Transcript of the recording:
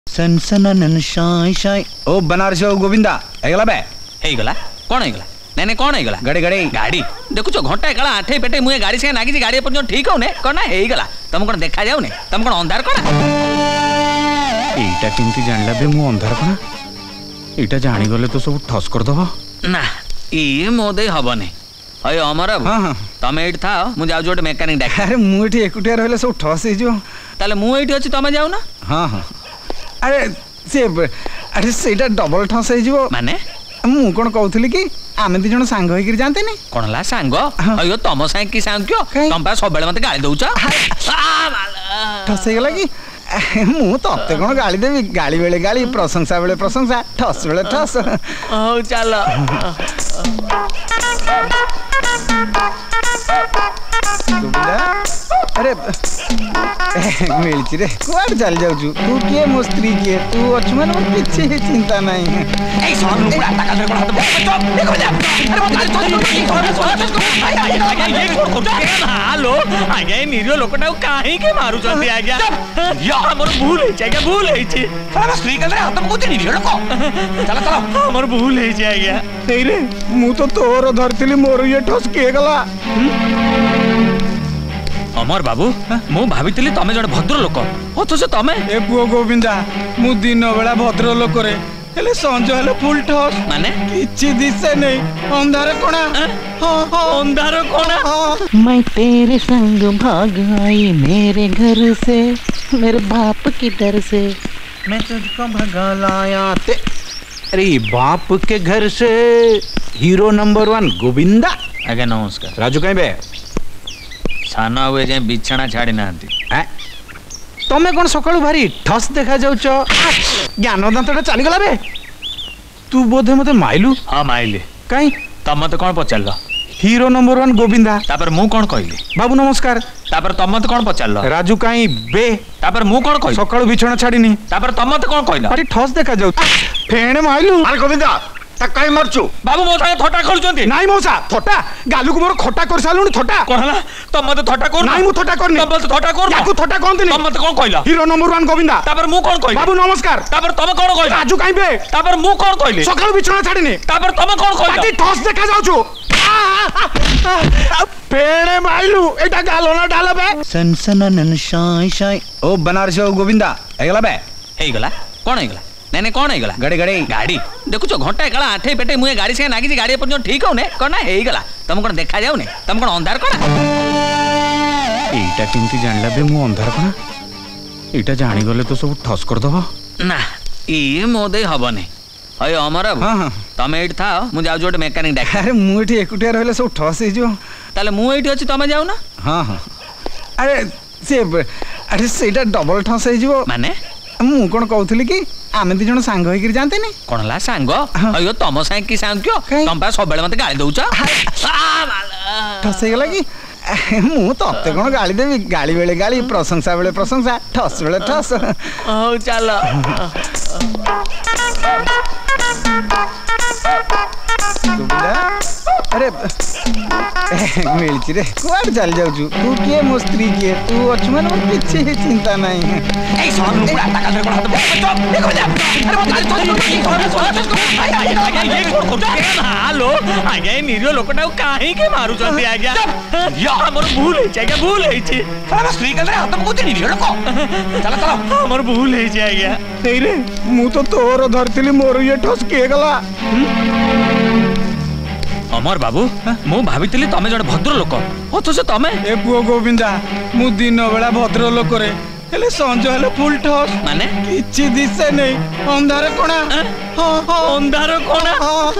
सनसनन शाय शाय ओ बनारसी बाबू गोविंदा हेगला बे हेगला कोन हेगला नेने कोन हेगला गाड़ी गाड़ी गाड़ी देखुछो घंटा काला आठे पेटे मुए गाड़ी से नागी गाड़ी पर ठीक हो ने कोन हेगला तुम कोन देखा जाउ ने तुम कोन अंधार कोन एटा केमती जानला बे मु अंधार कोन एटा जानि गले तो सब ठस कर दबो ना ई मोदे हबने अय अमर हां हां तमे एठ था मु जाउ जोटे मैकेनिक डाक अरे मु एठी एकुटिया रहले सब ठस हे जो ताले मु एठी अछि तमे जाउ ना हां हां अरे सेटा डबल ठस हे जो माने मु कोन कहउथली कि आमे दी जण सांग होई कि जानते नि कोनला सांग अयो तम सांग की सांग क्यों तम पा सब बेले मते गाली दउछ ठस हे गला कि मु तते कोन गाली देबी गाली बेले गाली प्रशंसा बेले प्रशंसा ठस बेले ठस ओ चलो अरे मिलची रे कुआड चल जाऊ तू के मो स्त्री के तू अच्छु मन मोर किछि चिंता नहीं ए सन नुपुड़ा टाका दे कोन हाथ देखो जा अरे हेलो आगे निरियो लोकटा काहे के मारू चंदी आज्ञा या हमर भूल है आज्ञा भूल है छी हम स्त्री के हाथ को निरियो लोक चलो चलो हमर भूल है आज्ञा नहीं रे मु तो तोर धरतिली मोर ये ठस के गला अमर बाबू मु भाबितली तमे जण भद्र लोक अथच तमे ए पुओ गोविंदा मु दिन बेला भद्र लोक रे हेले संजो हेले फुल ठस माने किछि दिसे नहीं अंधार कोना हां हां अंधार कोना मैं तेरे संग भाग आई मेरे घर से मेरे बाप की डर से मैं तुझको भगा लाया ते अरे बाप के घर से हीरो नंबर 1 गोविंदा आगे नमस्कार राजू कहीं बे साना हुए जाए बिछाना छाड़ी ना तमें कौन सकाळु भारी ठस देखा जाउछ ज्ञान दांतटा चली गला बे तू बोधे मते माइलु हां माइले काई तम मते कोन पचारलो हीरो नंबर 1 गोविंदा तापर मु कोन कहली बाबू नमस्कार तापर तम मते कोन पचारलो राजू काई बे तापर मु कोन कहली सकाळु बिछाना छाड़ीनी तापर तम मते कोन कहला भारी ठस देखा जाउछ फेणे माइलु अरे गोविंदा काई मारचु बाबू मो संगे थोटा खेलुचंती नाई मौसा थोटा गालू को मोर खोटा कर सालुनी थोटा कोन हला तम मते थोटा कर नाई मु थोटा करनी तम मते थोटा कर याकू थोटा कोनतिनी तम मते कोन कहला हीरो नंबर 1 गोविंदा तापर मु कोन कहली बाबू नमस्कार तापर तम कोन कहला राजू काई बे तापर मु कोन कहली सकाळु बिछाना छाड़ीनी तापर तम कोन कहला बाकी ठस देखा जाउछु फेणे माइलु एटा गालोना डाला बे सनसनन शाय शाय ओ बनारसी बाबू गोविंदा हेगला बे हेगला कोन हेगला नेने कोन हेगला गाड़ी गाड़ी गाड़ी देखुछो घंटा काला आठे पेटे मुए गाड़ी से नागी गाड़ी पर ठीक हो ने कोन हेगला तुम कोन देखा जाउ ने तुम कोन अंधार कोन एटा केमती जानला बे मु अंधार कोन एटा जानि गले तो सब ठस कर दबो ना ई मोदे हबने अय अमर हां हां तमे एठ था मु जाउ जोटे मैकेनिक डाक अरे मु एठी एकुटिया रहले सब ठस हे जो ताले मु एठी अछि तमे जाउ ना हां हां अरे सेटा डबल ठस हे जो माने मु कोन कहउथली कि आमे दी जण सांग होई कि जानते नि कोनला सांग अयो तम सांग की सांग क्यों तम पा सब बेले मते गाली दउछ ठस हे गला कि मु तते कोन गाली देबी गाली बेले गाली प्रशंसा बेले प्रशंसा ठस बेले ठस ओ चलो अरे मिलची रे कुआड चल जाऊ तू के मो स्त्री के तू अच्छु मन मोर किछि चिंता नहीं ए सन नुपुड़ा टाका दे कोन हाथ देखो जा अरे हेलो आगे निरियो लोकटा काहे के मारू चंदी आज्ञा या हमर भूल है आज्ञा भूल है छी हम स्त्री के हाथ को निरियो लोक चलो चलो हमर भूल है आज्ञा नहीं रे मु तो तोर धरतिली मोर ये ठस के गला अमर बाबू मु भाबितली तमे जण भद्र लोक अथच तमे ए पुओ गोविंदा मु दिन बेला भद्र लोक रे हेले संजो हेले फुल ठस माने किछि दिसे नहीं अंधार कोना हां हां अंधार कोना